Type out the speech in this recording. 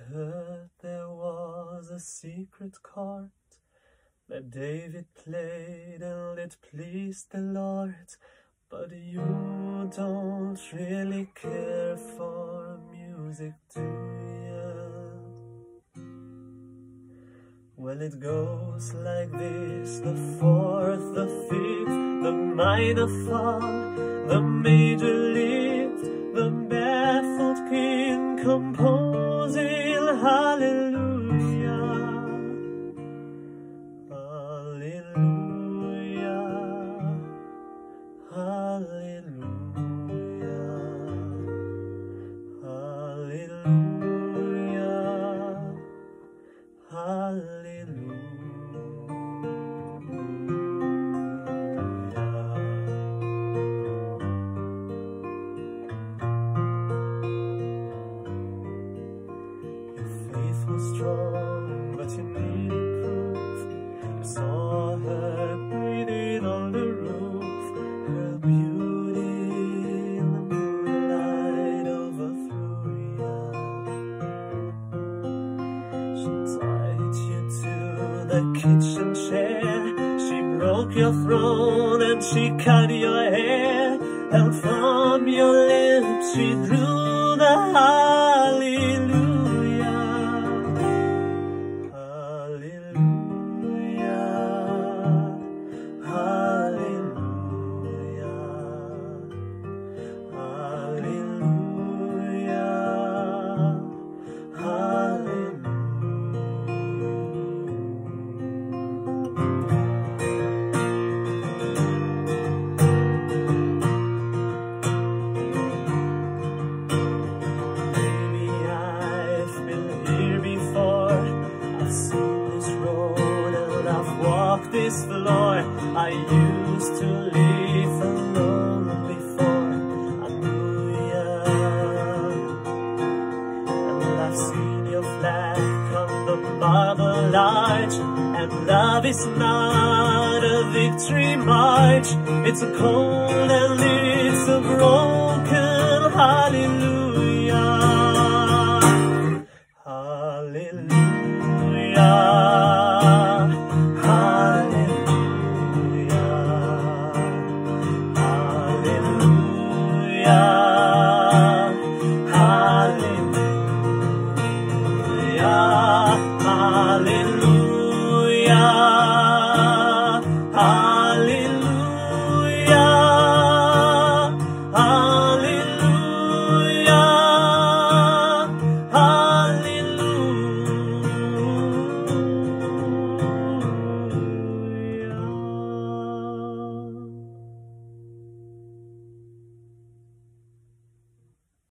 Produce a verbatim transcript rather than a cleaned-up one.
heard there was a secret chord that David played and it pleased the Lord, but you don't really care for music, do you? Well, it goes like this: the fourth, the fifth, the minor fall, the major lift, the barefoot king composing hallelujah, hallelujah, hallelujah, hallelujah, hallelujah. Strong, but you needed proof. You saw her breathing on the roof. Her beauty in the moonlight overthrew you. She tied you to the kitchen chair. She broke your throne and she cut your hair. And from your lips she drew the hallelujah. This floor, I used to live alone before I knew ya, and I've seen your flag on the marble arch, and love is not a victory march, it's a cold and it's a broken hallelujah, hallelujah. Hallelujah, hallelujah.